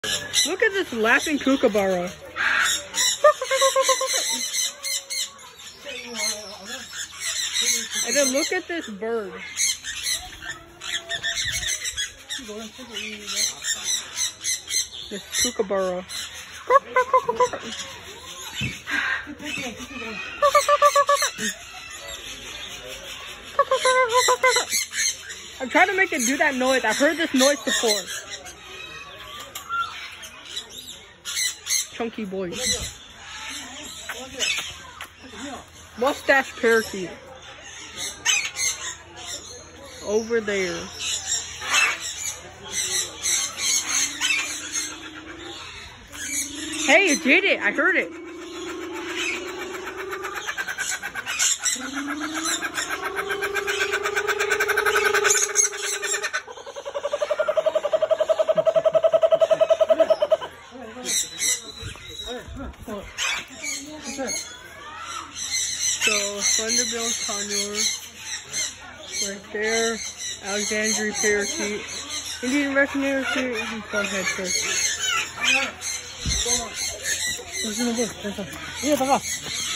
Look at this laughing kookaburra. And then look at this bird. This kookaburra. I'm trying to make it do that noise. I've heard this noise before. Chunky boy. Mustache parakeet. Over there. Hey, you did it. I heard it. So, Thunderbill's conure, right there, Alexandria parakeet, Indian retinue parakeet, and sunhead parakeet.